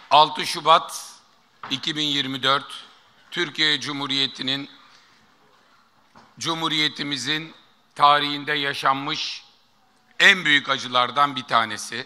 6 Şubat 2024 Türkiye Cumhuriyetimizin tarihinde yaşanmış en büyük acılardan bir tanesi.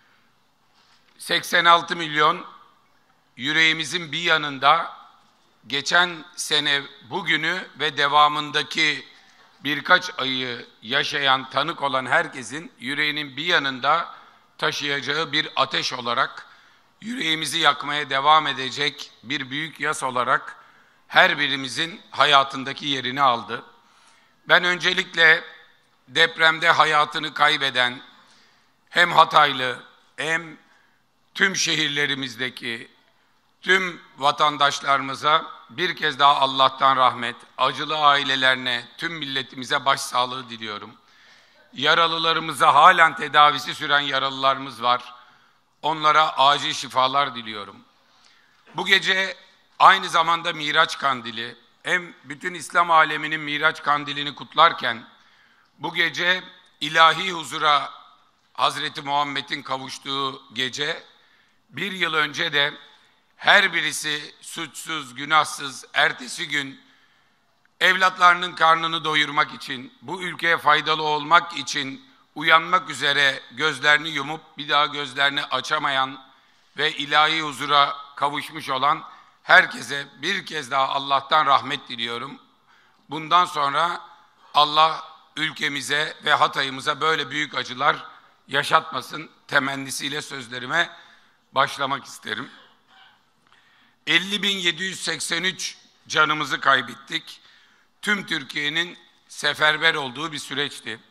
86 milyon yüreğimizin bir yanında geçen sene bugünü ve devamındaki birkaç ayı yaşayan, tanık olan herkesin yüreğinin bir yanında taşıyacağı bir ateş olarak, yüreğimizi yakmaya devam edecek bir büyük yas olarak her birimizin hayatındaki yerini aldı. Ben öncelikle depremde hayatını kaybeden hem Hataylı hem tüm şehirlerimizdeki tüm vatandaşlarımıza bir kez daha Allah'tan rahmet, acılı ailelerine, tüm milletimize başsağlığı diliyorum. Yaralılarımıza, halen tedavisi süren yaralılarımız var. Onlara acil şifalar diliyorum. Bu gece aynı zamanda Miraç Kandili, hem bütün İslam aleminin Miraç Kandilini kutlarken, bu gece ilahi huzura Hazreti Muhammed'in kavuştuğu gece, bir yıl önce de her birisi suçsuz, günahsız, ertesi gün evlatlarının karnını doyurmak için, bu ülkeye faydalı olmak için uyanmak üzere gözlerini yumup bir daha gözlerini açamayan ve ilahi huzura kavuşmuş olan herkese bir kez daha Allah'tan rahmet diliyorum. Bundan sonra Allah ülkemize ve Hatay'ımıza böyle büyük acılar yaşatmasın temennisiyle sözlerime başlamak isterim. 50.783 canımızı kaybettik. Tüm Türkiye'nin seferber olduğu bir süreçti.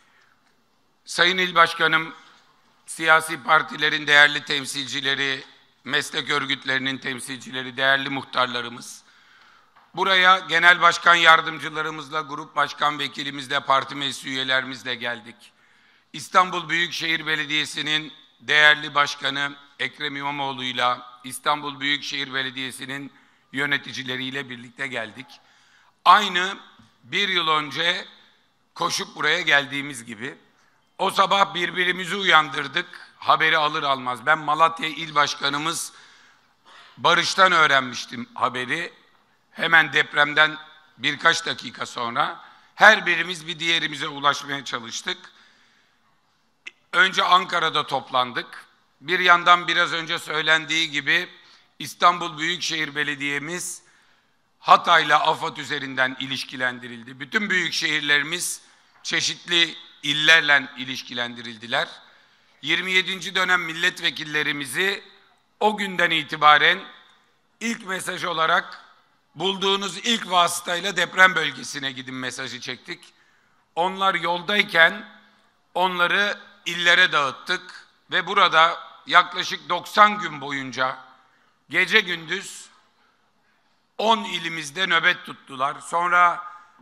Sayın İl Başkanım, siyasi partilerin değerli temsilcileri, meslek örgütlerinin temsilcileri, değerli muhtarlarımız, buraya genel başkan yardımcılarımızla, grup başkan vekilimizle, parti meclis üyelerimizle geldik. İstanbul Büyükşehir Belediyesi'nin değerli başkanı Ekrem İmamoğlu'yla, İstanbul Büyükşehir Belediyesi'nin yöneticileriyle birlikte geldik. Aynı bir yıl önce koşup buraya geldiğimiz gibi, o sabah birbirimizi uyandırdık, haberi alır almaz. Ben Malatya İl Başkanımız Barış'tan öğrenmiştim haberi. Hemen depremden birkaç dakika sonra her birimiz bir diğerimize ulaşmaya çalıştık. Önce Ankara'da toplandık. Bir yandan biraz önce söylendiği gibi İstanbul Büyükşehir Belediye'miz Hatay'la AFAD üzerinden ilişkilendirildi. Bütün büyük şehirlerimiz çeşitli illerle ilişkilendirildiler. 27. dönem milletvekillerimizi o günden itibaren ilk mesaj olarak bulduğunuz ilk vasıtayla deprem bölgesine gidin mesajı çektik. Onlar yoldayken onları illere dağıttık ve burada yaklaşık 90 gün boyunca gece gündüz 10 ilimizde nöbet tuttular. Sonra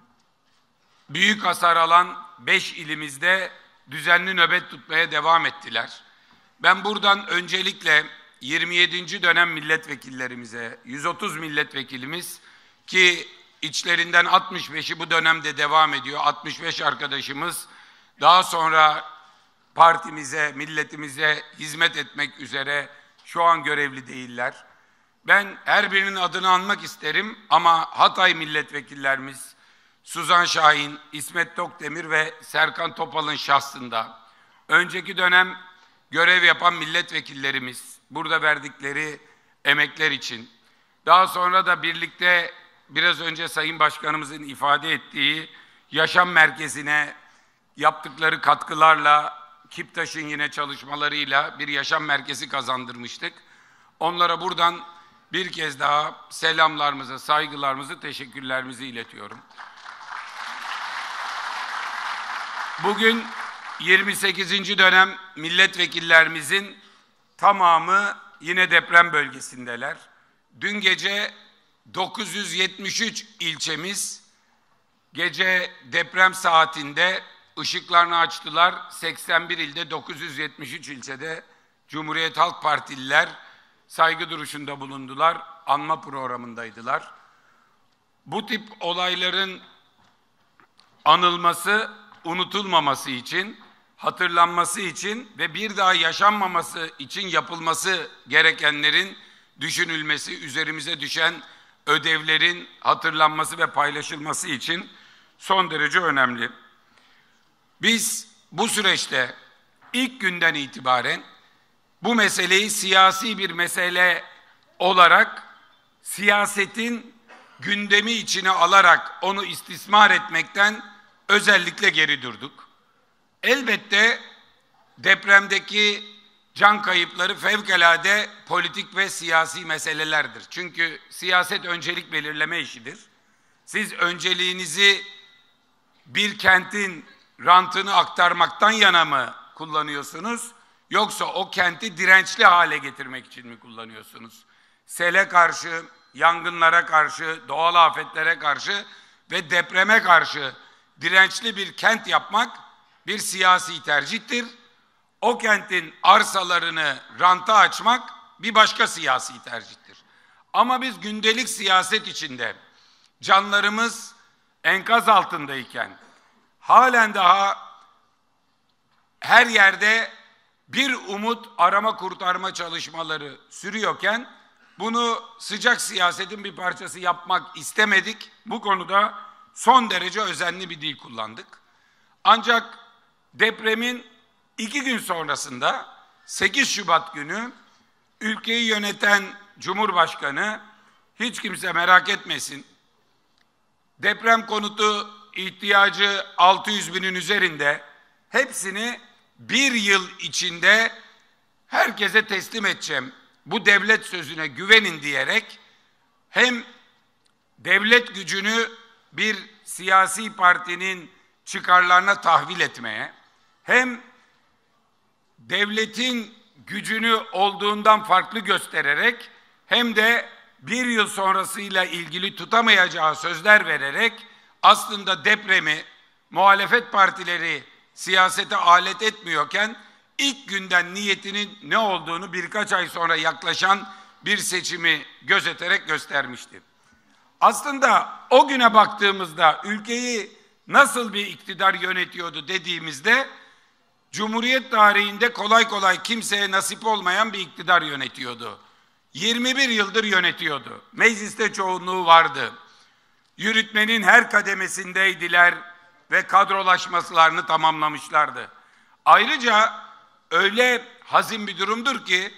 büyük hasar alan 5 ilimizde düzenli nöbet tutmaya devam ettiler. Ben buradan öncelikle 27. dönem milletvekillerimize, 130 milletvekilimiz ki içlerinden 65'i bu dönemde devam ediyor. 65 arkadaşımız daha sonra partimize, milletimize hizmet etmek üzere şu an görevli değiller. Ben her birinin adını anmak isterim ama Hatay milletvekillerimiz Suzan Şahin, İsmet Tokdemir ve Serkan Topal'ın şahsında önceki dönem görev yapan milletvekillerimiz burada verdikleri emekler için, daha sonra da birlikte biraz önce Sayın Başkanımızın ifade ettiği yaşam merkezine yaptıkları katkılarla, Kiptaş'ın yine çalışmalarıyla bir yaşam merkezi kazandırmıştık. Onlara buradan bir kez daha selamlarımızı, saygılarımızı, teşekkürlerimizi iletiyorum. Bugün 28. dönem milletvekillerimizin tamamı yine deprem bölgesindeler. Dün gece 973 ilçemiz gece deprem saatinde ışıklarını açtılar. 81 ilde 973 ilçede Cumhuriyet Halk Partililer saygı duruşunda bulundular. Anma programındaydılar. Bu tip olayların anılması, unutulmaması için hatırlanması için ve bir daha yaşanmaması için yapılması gerekenlerin düşünülmesi, üzerimize düşen ödevlerin hatırlanması ve paylaşılması için son derece önemli. Biz bu süreçte ilk günden itibaren bu meseleyi siyasi bir mesele olarak siyasetin gündemi içine alarak onu istismar etmekten özellikle geri durduk. Elbette depremdeki can kayıpları fevkalade politik ve siyasi meselelerdir. Çünkü siyaset öncelik belirleme işidir. Siz önceliğinizi bir kentin rantını aktarmaktan yana mı kullanıyorsunuz? Yoksa o kenti dirençli hale getirmek için mi kullanıyorsunuz? Sele karşı, yangınlara karşı, doğal afetlere karşı ve depreme karşı dirençli bir kent yapmak bir siyasi tercihtir. O kentin arsalarını ranta açmak bir başka siyasi tercihtir. Ama biz gündelik siyaset içinde canlarımız enkaz altındayken, halen daha her yerde bir umut arama kurtarma çalışmaları sürüyorken, bunu sıcak siyasetin bir parçası yapmak istemedik. Bu konuda son derece özenli bir dil kullandık. Ancak depremin 2 gün sonrasında 8 Şubat günü ülkeyi yöneten Cumhurbaşkanı hiç kimse merak etmesin, deprem konutu ihtiyacı 600 binin üzerinde, hepsini bir yıl içinde herkese teslim edeceğim, bu devlet sözüne güvenin diyerek hem devlet gücünü bir siyasi partinin çıkarlarına tahvil etmeye, hem devletin gücünü olduğundan farklı göstererek, hem de bir yıl sonrasıyla ilgili tutamayacağı sözler vererek aslında depremi muhalefet partileri siyasete alet etmiyorken ilk günden niyetinin ne olduğunu birkaç ay sonra yaklaşan bir seçimi gözeterek göstermişti. Aslında o güne baktığımızda ülkeyi nasıl bir iktidar yönetiyordu dediğimizde, Cumhuriyet tarihinde kolay kolay kimseye nasip olmayan bir iktidar yönetiyordu. 21 yıldır yönetiyordu. Mecliste çoğunluğu vardı. Yürütmenin her kademesindeydiler ve kadrolaşmalarını tamamlamışlardı. Ayrıca öyle hazin bir durumdur ki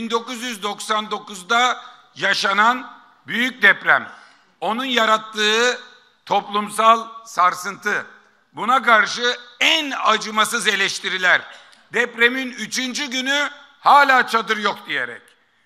1999'da yaşanan büyük deprem, onun yarattığı toplumsal sarsıntı, buna karşı en acımasız eleştiriler, depremin 3. günü hala çadır yok diyerek,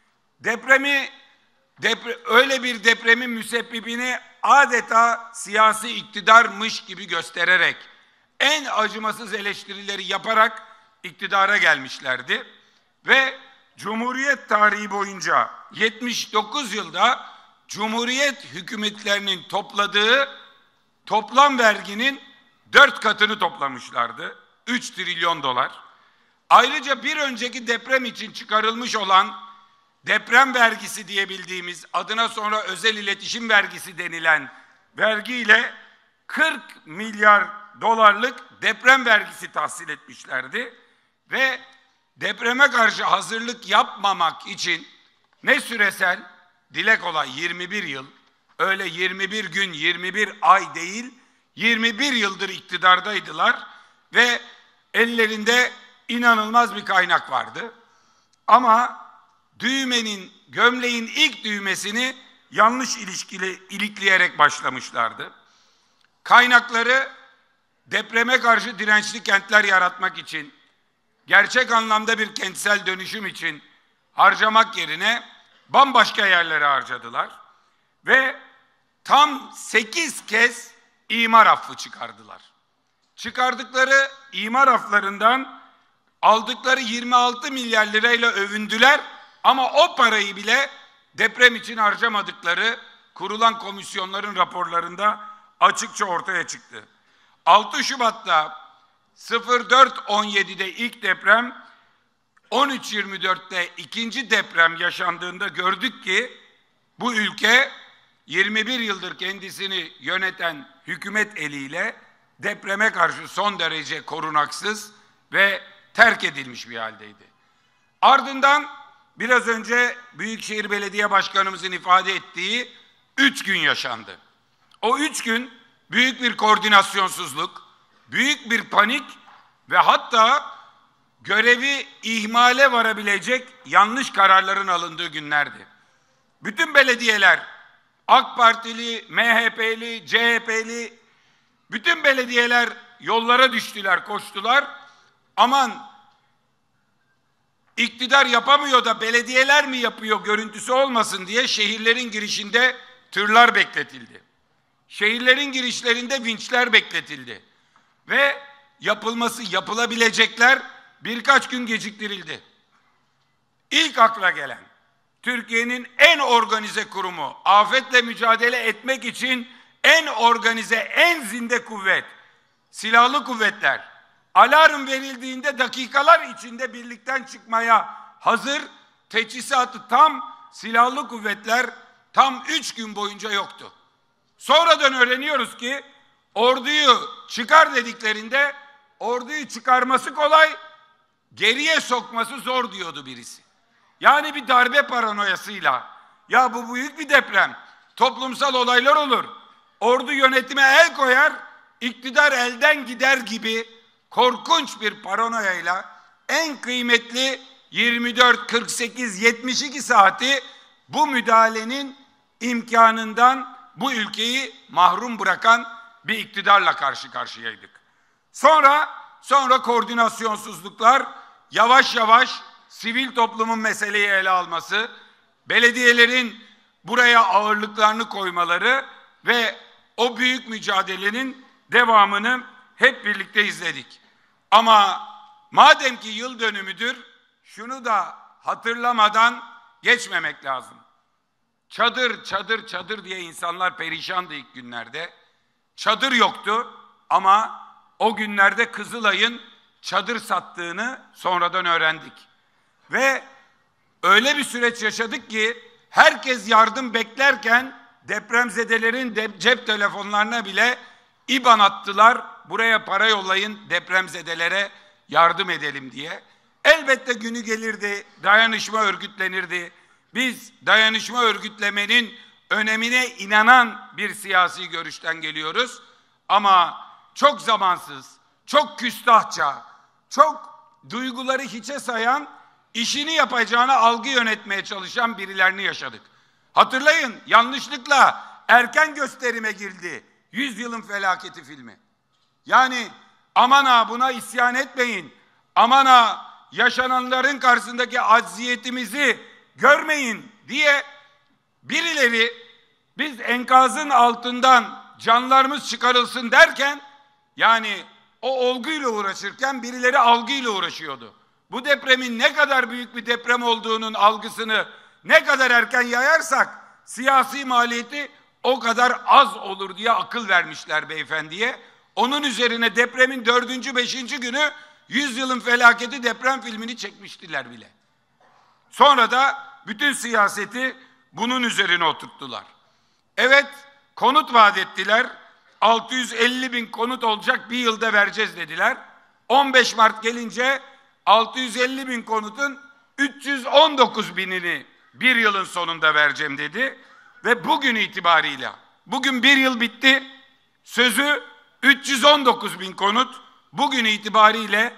öyle bir depremin müsebbibini adeta siyasi iktidarmış gibi göstererek, en acımasız eleştirileri yaparak iktidara gelmişlerdi. Ve Cumhuriyet tarihi boyunca 79 yılda Cumhuriyet hükümetlerinin topladığı toplam verginin 4 katını toplamışlardı. 3 trilyon dolar. Ayrıca bir önceki deprem için çıkarılmış olan deprem vergisi diye bildiğimiz, adına sonra özel iletişim vergisi denilen vergiyle 40 milyar dolarlık deprem vergisi tahsil etmişlerdi. Ve depreme karşı hazırlık yapmamak için ne süresel, dile kolay 21 yıl, öyle 21 gün, 21 ay değil, 21 yıldır iktidardaydılar ve ellerinde inanılmaz bir kaynak vardı. Ama gömleğin ilk düğmesini yanlış ilikleyerek başlamışlardı. Kaynakları depreme karşı dirençli kentler yaratmak için, gerçek anlamda bir kentsel dönüşüm için harcamak yerine bambaşka yerlere harcadılar. Ve tam 8 kez imar affı çıkardılar. Çıkardıkları imar afflarından aldıkları 26 milyar lirayla övündüler ama o parayı bile deprem için harcamadıkları kurulan komisyonların raporlarında açıkça ortaya çıktı. 6 Şubat'ta 04.17'de ilk deprem, 13.24'te ikinci deprem yaşandığında gördük ki bu ülke 21 yıldır kendisini yöneten hükümet eliyle depreme karşı son derece korunaksız ve terk edilmiş bir haldeydi. Ardından biraz önce Büyükşehir Belediye Başkanımızın ifade ettiği 3 gün yaşandı. O 3 gün büyük bir koordinasyonsuzluk, büyük bir panik ve hatta görevi ihmale varabilecek yanlış kararların alındığı günlerdi. Bütün belediyeler, AK Partili, MHP'li, CHP'li, bütün belediyeler yollara düştüler, koştular. Aman iktidar yapamıyor da belediyeler mi yapıyor görüntüsü olmasın diye şehirlerin girişinde tırlar bekletildi. Şehirlerin girişlerinde vinçler bekletildi. Ve yapılabilecekler birkaç gün geciktirildi. İlk akla gelen, Türkiye'nin en organize kurumu, afetle mücadele etmek için en organize, en zinde kuvvet, silahlı kuvvetler, alarm verildiğinde dakikalar içinde birlikten çıkmaya hazır, teçhizatı tam silahlı kuvvetler tam 3 gün boyunca yoktu. Sonradan öğreniyoruz ki orduyu çıkar dediklerinde orduyu çıkarması kolay, geriye sokması zor diyordu birisi. Yani bir darbe paranoyasıyla, ya bu büyük bir deprem, toplumsal olaylar olur, ordu yönetime el koyar, iktidar elden gider gibi korkunç bir paranoyayla en kıymetli 24, 48, 72 saati bu müdahalenin imkanından bu ülkeyi mahrum bırakan bir iktidarla karşı karşıyaydık. Sonra koordinasyonsuzluklar, yavaş yavaş sivil toplumun meseleyi ele alması, belediyelerin buraya ağırlıklarını koymaları ve o büyük mücadelenin devamını hep birlikte izledik. Ama madem ki yıl dönümüdür, şunu da hatırlamadan geçmemek lazım. Çadır, çadır, çadır diye insanlar perişandı ilk günlerde. Çadır yoktu ama o günlerde Kızılay'ın çadır sattığını sonradan öğrendik. Ve öyle bir süreç yaşadık ki herkes yardım beklerken depremzedelerin cep telefonlarına bile İBAN attılar. Buraya para yollayın, depremzedelere yardım edelim diye. Elbette günü gelirdi, dayanışma örgütlenirdi. Biz dayanışma örgütlemenin önemine inanan bir siyasi görüşten geliyoruz. Ama çok zamansız, çok küstahça, çok duyguları hiçe sayan, işini yapacağına algı yönetmeye çalışan birilerini yaşadık. Hatırlayın, yanlışlıkla erken gösterime girdi 100 Yılın Felaketi filmi. Yani aman ha buna isyan etmeyin, aman ha yaşananların karşısındaki acziyetimizi görmeyin diye birileri biz enkazın altından canlarımız çıkarılsın derken, yani o olguyla uğraşırken birileri algıyla uğraşıyordu. Bu depremin ne kadar büyük bir deprem olduğunun algısını ne kadar erken yayarsak siyasi maliyeti o kadar az olur diye akıl vermişler beyefendiye. Onun üzerine depremin 4. 5. günü 100 Yılın Felaketi deprem filmini çekmiştiler bile. Sonra da bütün siyaseti bunun üzerine oturttular. Evet, konut vaat ettiler. 650 bin konut olacak, bir yılda vereceğiz dediler. 15 Mart gelince 650 bin konutun 319 binini bir yılın sonunda vereceğim dedi. Ve bugün itibariyle, bugün bir yıl bitti, sözü 319 bin konut, bugün itibariyle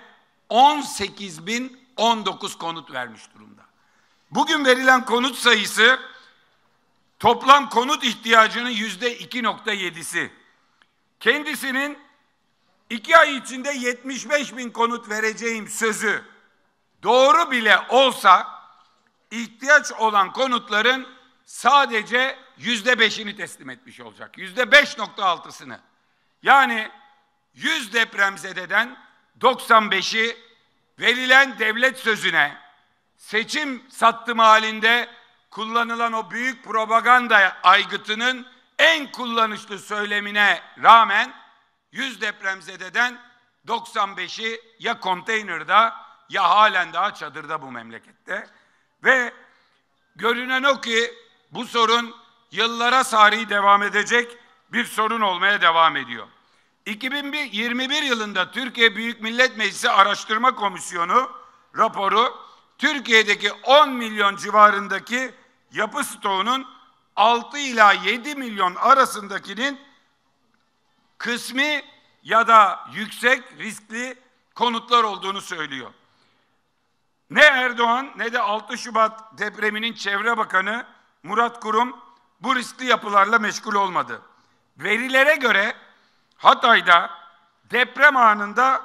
18.019 konut vermiş durumda. Bugün verilen konut sayısı toplam konut ihtiyacının %2.7'si. Kendisinin 2 ay içinde 75 bin konut vereceğim sözü doğru bile olsa ihtiyaç olan konutların sadece %5'ini teslim etmiş olacak. %5.6'sını. Yani 100 depremzededen 95'i verilen devlet sözüne, seçim sattım halinde kullanılan o büyük propaganda aygıtının en kullanışlı söylemine rağmen 100 depremzededen 95'i ya konteynerde ya halen daha çadırda bu memlekette. Ve görünen o ki bu sorun yıllara sari devam edecek bir sorun olmaya devam ediyor. 2021 yılında Türkiye Büyük Millet Meclisi Araştırma Komisyonu raporu Türkiye'deki 10 milyon civarındaki yapı stoğunun 6 ila 7 milyon arasındakinin kısmi ya da yüksek riskli konutlar olduğunu söylüyor. Ne Erdoğan ne de 6 Şubat depreminin Çevre Bakanı Murat Kurum bu riskli yapılarla meşgul olmadı. Verilere göre Hatay'da deprem anında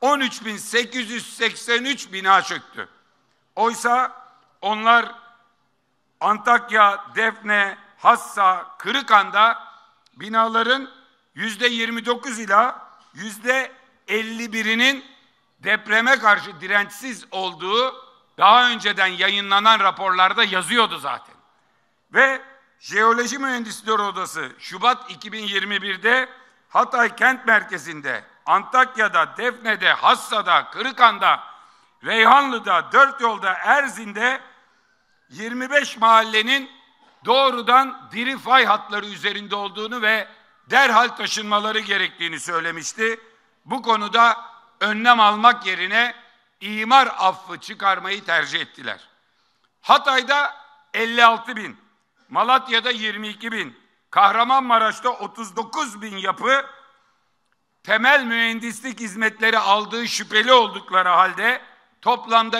13.883 bina çöktü. Oysa onlar Antakya, Defne, Hassa, Kırıkan'da binaların %29 ila %51'inin depreme karşı dirençsiz olduğu daha önceden yayınlanan raporlarda yazıyordu zaten. Ve Jeoloji Mühendisleri Odası Şubat 2021'de Hatay kent merkezinde, Antakya'da, Defne'de, Hassa'da, Kırıkan'da, Reyhanlı'da, Dört Yolda, Erzin'de 25 mahallenin doğrudan diri fay hatları üzerinde olduğunu ve derhal taşınmaları gerektiğini söylemişti. Bu konuda önlem almak yerine imar affı çıkarmayı tercih ettiler. Hatay'da 56 bin, Malatya'da 22 bin, Kahramanmaraş'ta 39 bin yapı temel mühendislik hizmetleri aldığı şüpheli oldukları halde toplamda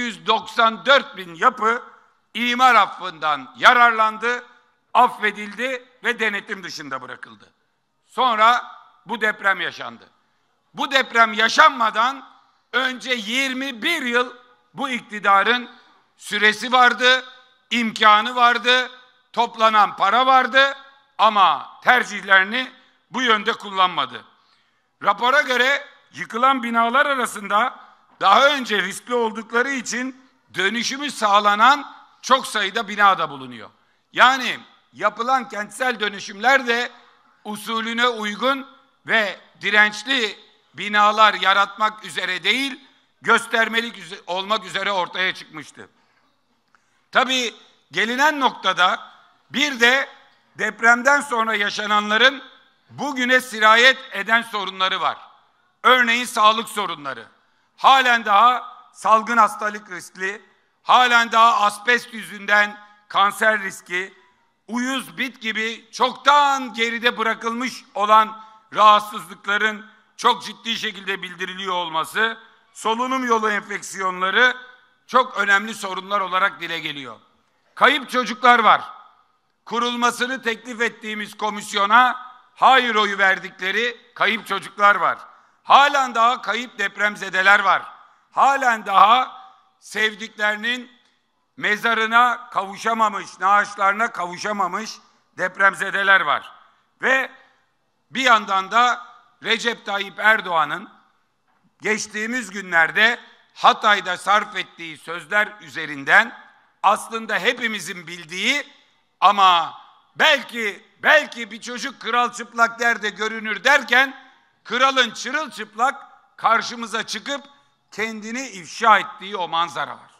294 bin yapı imar affından yararlandı, affedildi ve denetim dışında bırakıldı. Sonra bu deprem yaşandı. Bu deprem yaşanmadan önce 21 yıl bu iktidarın süresi vardı, imkanı vardı, toplanan para vardı ama tercihlerini bu yönde kullanmadı. Rapora göre yıkılan binalar arasında daha önce riskli oldukları için dönüşümü sağlanan çok sayıda bina da bulunuyor. Yani yapılan kentsel dönüşümler de usulüne uygun ve dirençli binalar yaratmak üzere değil, göstermelik olmak üzere ortaya çıkmıştı. Tabii gelinen noktada bir de depremden sonra yaşananların bugüne sirayet eden sorunları var. Örneğin sağlık sorunları. Halen daha salgın hastalık riskli, halen daha asbest yüzünden kanser riski, uyuz, bit gibi çoktan geride bırakılmış olan rahatsızlıkların çok ciddi şekilde bildiriliyor olması, solunum yolu enfeksiyonları çok önemli sorunlar olarak dile geliyor. Kayıp çocuklar var. Kurulmasını teklif ettiğimiz komisyona hayır oyu verdikleri kayıp çocuklar var. Halen daha kayıp depremzedeler var. Halen daha sevdiklerinin mezarına kavuşamamış, naaşlarına kavuşamamış depremzedeler var. Ve bir yandan da Recep Tayyip Erdoğan'ın geçtiğimiz günlerde Hatay'da sarf ettiği sözler üzerinden aslında hepimizin bildiği ama belki bir çocuk kral çıplak yerde görünür derken kralın çırılçıplak karşımıza çıkıp kendini ifşa ettiği o manzara var.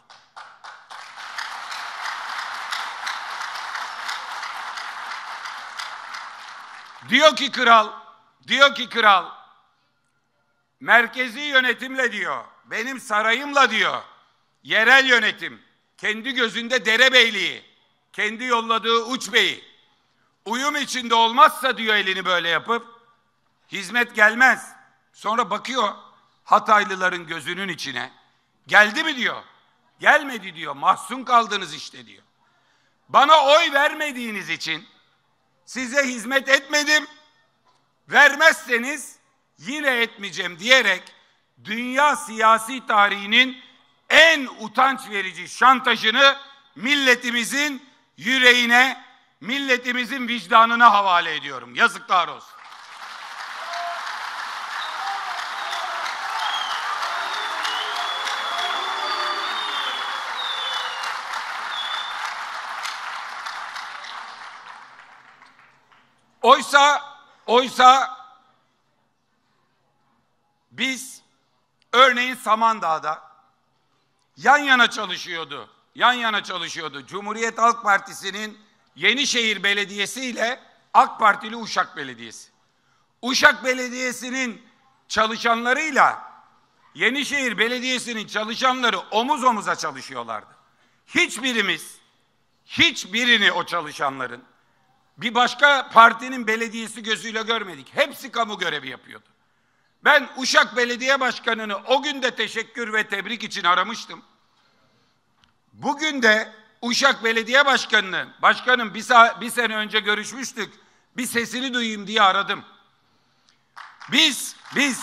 Diyor ki kral, merkezi yönetimle diyor, benim sarayımla diyor, yerel yönetim, kendi gözünde derebeyliği, kendi yolladığı uçbeyi, uyum içinde olmazsa diyor elini böyle yapıp, hizmet gelmez. Sonra bakıyor Hataylıların gözünün içine, geldi mi diyor, gelmedi diyor, mahzun kaldınız işte diyor. Bana oy vermediğiniz için size hizmet etmedim, vermezseniz yine etmeyeceğim diyerek dünya siyasi tarihinin en utanç verici şantajını milletimizin yüreğine, milletimizin vicdanına havale ediyorum. Yazıklar olsun. Oysa biz örneğin Samandağ'da yan yana çalışıyordu. Cumhuriyet Halk Partisi'nin Yenişehir Belediyesi ile AK Partili Uşak Belediyesi. Uşak Belediyesi'nin çalışanlarıyla Yenişehir Belediyesi'nin çalışanları omuz omuza çalışıyorlardı. Hiçbirini o çalışanların bir başka partinin belediyesi gözüyle görmedik. Hepsi kamu görevi yapıyordu. Ben Uşak Belediye Başkanı'nı o gün de teşekkür ve tebrik için aramıştım. Bugün de Uşak Belediye Başkanı'nı, başkanım bir sene önce görüşmüştük, bir sesini duyayım diye aradım. Biz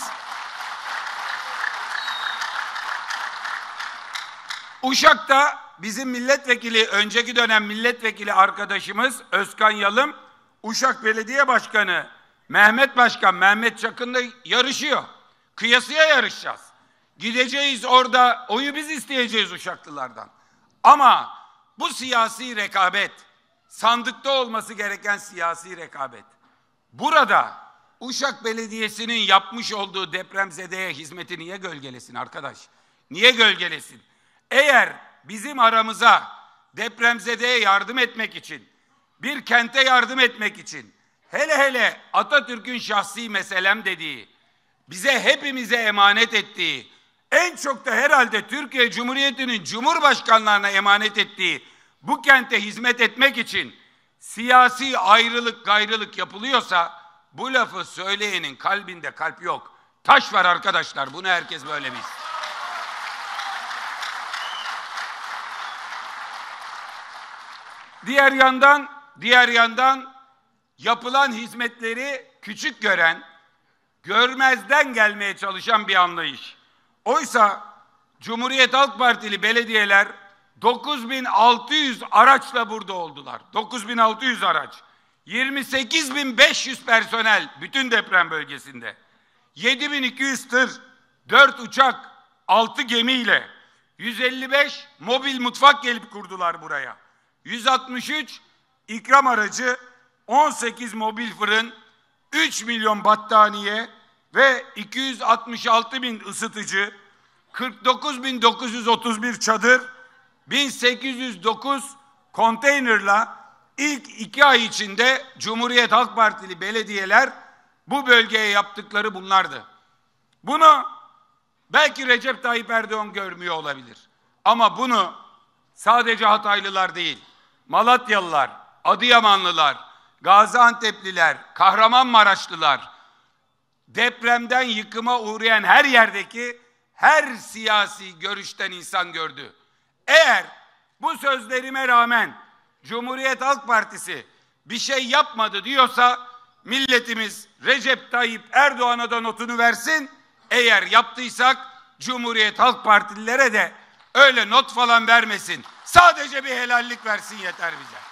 Uşak'ta bizim milletvekili, önceki dönem milletvekili arkadaşımız Özkan Yalım, Uşak Belediye Başkanı Mehmet Çakın'la yarışıyor. Kıyasıya yarışacağız. Gideceğiz orada, oyu biz isteyeceğiz Uşaklılardan. Ama bu siyasi rekabet, sandıkta olması gereken siyasi rekabet. Burada Uşak Belediyesi'nin yapmış olduğu depremzedeye hizmeti niye gölgelesin arkadaş? Niye gölgelesin? Eğer bizim aramıza depremzedeye yardım etmek için, bir kente yardım etmek için, hele Atatürk'ün şahsi meselem dediği, bize hepimize emanet ettiği, en çok da herhalde Türkiye Cumhuriyeti'nin cumhurbaşkanlarına emanet ettiği bu kente hizmet etmek için siyasi ayrılık gayrılık yapılıyorsa bu lafı söyleyenin kalbinde kalp yok. Taş var arkadaşlar, bunu herkes böyle bilsin. Diğer yandan yapılan hizmetleri küçük gören, görmezden gelmeye çalışan bir anlayış. Oysa Cumhuriyet Halk Partili belediyeler 9.600 araçla burada oldular. 9.600 araç. 28.500 personel bütün deprem bölgesinde. 7.200 tır, 4 uçak, 6 gemiyle 155 mobil mutfak gelip kurdular buraya. 163 ikram aracı, 18 mobil fırın, 3 milyon battaniye ve 266.000 ısıtıcı, 49.931 çadır, 1809 konteynerla ilk 2 ay içinde Cumhuriyet Halk Partili belediyeler bu bölgeye yaptıkları bunlardı. Bunu belki Recep Tayyip Erdoğan görmüyor olabilir. Ama bunu sadece Hataylılar değil, Malatyalılar, Adıyamanlılar, Gaziantep'liler, Kahramanmaraşlılar, depremden yıkıma uğrayan her yerdeki her siyasi görüşten insan gördü. Eğer bu sözlerime rağmen Cumhuriyet Halk Partisi bir şey yapmadı diyorsa milletimiz Recep Tayyip Erdoğan'a da notunu versin. Eğer yaptıysak Cumhuriyet Halk Partililere de öyle not falan vermesin. Sadece bir helallik versin yeter bize.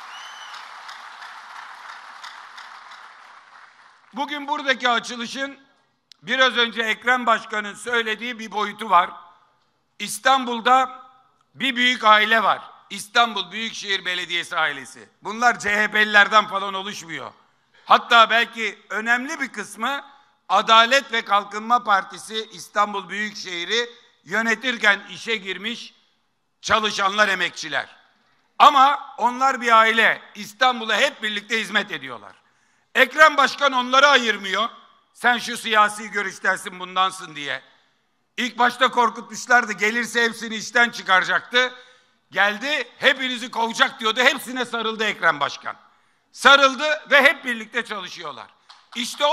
Bugün buradaki açılışın biraz önce Ekrem Başkan'ın söylediği bir boyutu var. İstanbul'da bir büyük aile var. İstanbul Büyükşehir Belediyesi ailesi. Bunlar CHP'lilerden falan oluşmuyor. Hatta belki önemli bir kısmı Adalet ve Kalkınma Partisi İstanbul Büyükşehir'i yönetirken işe girmiş çalışanlar, emekçiler. Ama onlar bir aile. İstanbul'a hep birlikte hizmet ediyorlar. Ekrem Başkan onları ayırmıyor. Sen şu siyasi görüştensin, bundansın diye. İlk başta korkutmuşlardı. Gelirse hepsini işten çıkaracaktı. Geldi, hepinizi kovacak diyordu. Hepsine sarıldı Ekrem Başkan. Sarıldı ve hep birlikte çalışıyorlar. İşte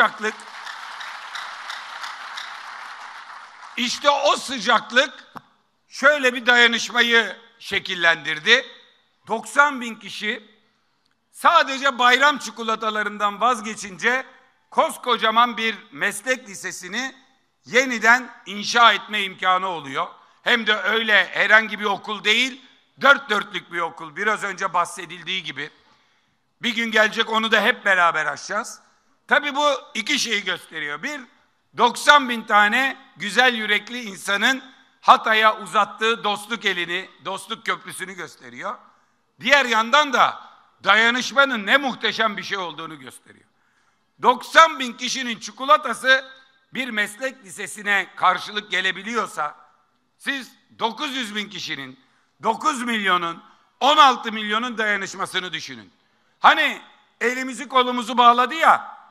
o sıcaklık şöyle bir dayanışmayı şekillendirdi. 90.000 kişi sadece bayram çikolatalarından vazgeçince koskocaman bir meslek lisesini yeniden inşa etme imkanı oluyor. Hem de öyle herhangi bir okul değil, 4 dörtlük bir okul. Biraz önce bahsedildiği gibi. Bir gün gelecek, onu da hep beraber açacağız. Tabii bu iki şeyi gösteriyor. Bir, 90.000 tane güzel yürekli insanın Hatay'a uzattığı dostluk elini, dostluk köprüsünü gösteriyor. Diğer yandan da dayanışmanın ne muhteşem bir şey olduğunu gösteriyor. 90.000 kişinin çikolatası bir meslek lisesine karşılık gelebiliyorsa, siz 900.000 kişinin, 9 milyonun, 16 milyonun dayanışmasını düşünün. Hani elimizi kolumuzu bağladı ya,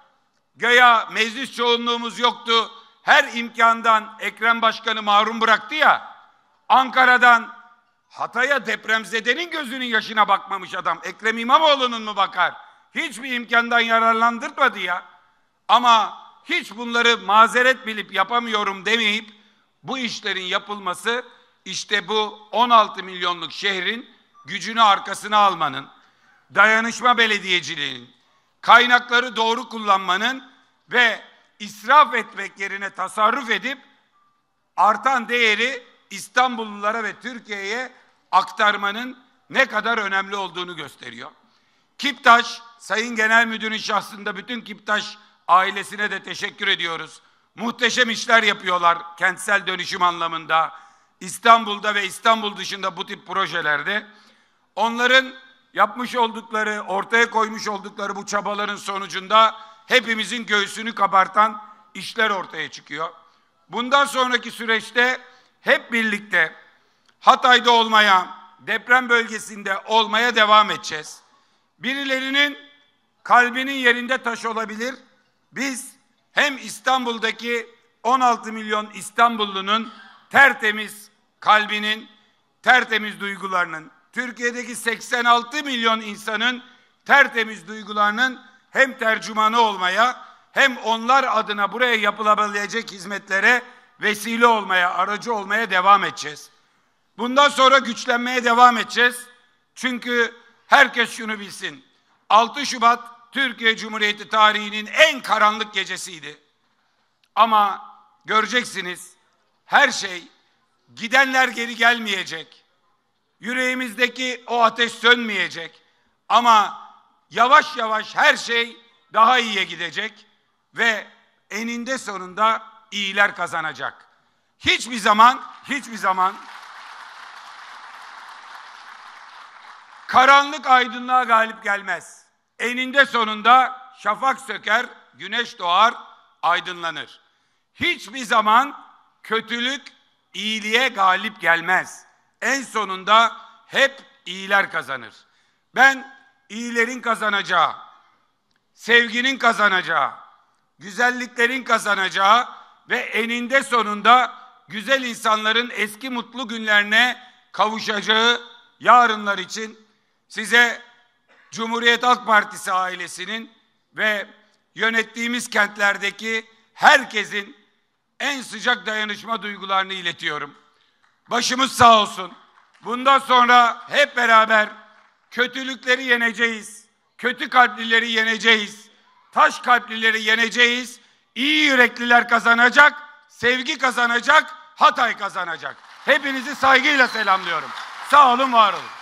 Güya meclis çoğunluğumuz yoktu, her imkandan Ekrem Başkan'ı mahrum bıraktı ya, Ankara'dan Hatay'a depremzedenin gözünün yaşına bakmamış adam. Ekrem İmamoğlu'nun mu bakar? Hiçbir imkandan yararlandırmadı ya. Ama hiç bunları mazeret bilip yapamıyorum demeyip bu işlerin yapılması, işte bu 16 milyonluk şehrin gücünü arkasına almanın, dayanışma belediyeciliğinin, kaynakları doğru kullanmanın ve israf etmek yerine tasarruf edip artan değeri İstanbullulara ve Türkiye'ye aktarmanın ne kadar önemli olduğunu gösteriyor. Kiptaş, Sayın Genel Müdürün şahsında bütün Kiptaş ailesine de teşekkür ediyoruz. Muhteşem işler yapıyorlar kentsel dönüşüm anlamında. İstanbul'da ve İstanbul dışında bu tip projelerde. Onların yapmış oldukları, ortaya koymuş oldukları bu çabaların sonucunda hepimizin göğsünü kabartan işler ortaya çıkıyor. Bundan sonraki süreçte hep birlikte Hatay'da olmaya, deprem bölgesinde olmaya devam edeceğiz. Birilerinin kalbinin yerinde taş olabilir. Biz hem İstanbul'daki 16 milyon İstanbullunun tertemiz kalbinin, tertemiz duygularının, Türkiye'deki 86 milyon insanın tertemiz duygularının hem tercümanı olmaya, hem onlar adına buraya yapılabilecek hizmetlere vesile olmaya, aracı olmaya devam edeceğiz. Bundan sonra güçlenmeye devam edeceğiz. Çünkü herkes şunu bilsin. 6 Şubat Türkiye Cumhuriyeti tarihinin en karanlık gecesiydi. Ama göreceksiniz her şey, gidenler geri gelmeyecek. Yüreğimizdeki o ateş sönmeyecek. Ama yavaş yavaş her şey daha iyiye gidecek ve eninde sonunda iyiler kazanacak. Hiçbir zaman karanlık aydınlığa galip gelmez. Eninde sonunda şafak söker, güneş doğar, aydınlanır. Hiçbir zaman kötülük iyiliğe galip gelmez. En sonunda hep iyiler kazanır. Ben iyilerin kazanacağı, sevginin kazanacağı, güzelliklerin kazanacağı ve eninde sonunda güzel insanların eski mutlu günlerine kavuşacağı yarınlar için size Cumhuriyet Halk Partisi ailesinin ve yönettiğimiz kentlerdeki herkesin en sıcak dayanışma duygularını iletiyorum. Başımız sağ olsun. Bundan sonra hep beraber kötülükleri yeneceğiz. Kötü kalplileri yeneceğiz. Taş kalplileri yeneceğiz. İyi yürekliler kazanacak. Sevgi kazanacak. Hatay kazanacak. Hepinizi saygıyla selamlıyorum. Sağ olun, var olun.